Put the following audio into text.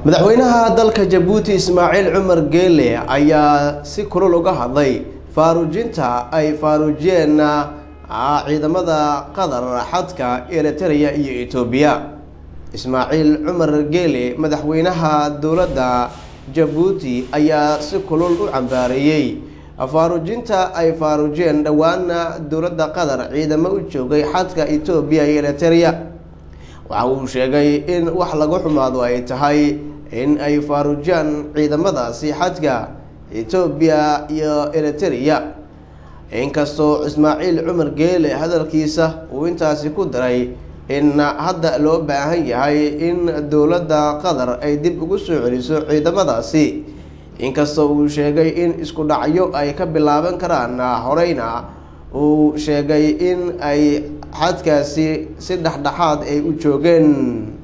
madaxweynaha dalka Jabuuti Ismaaciil Cumar Geele ayaa si kulul uga hadlay faarujinta ay faarujeen ciidamada Qatar xadka Eritrea iyo Itoobiya. Ismaaciil Cumar Geele madaxweynaha dowladda Jabuuti ayaa si kulul u cambaarayay faarujinta ay faarujeen dhawaana dowladda Qatar ciidamo u joogay xadka Itoobiya iyo Eritrea. waxa uu sheegay in wax lagu xumaado ay tahay in ay faarujaan ciidamadaasi xadka Itoobiya iyo Eritrea. inkastoo Ismaaciil Cumar Geele hadalkiisa uu intaasi ku daray in hadda loo baahan yahay in dowladda Qatar ay dib ugu soo celiso ciidamadaasi, inkastoo uu sheegay in isku dhacyo ay ka bilaaban karaan horeyna uu sheegay in ay xadkaasi si dhexdhexaad ay u joogeen.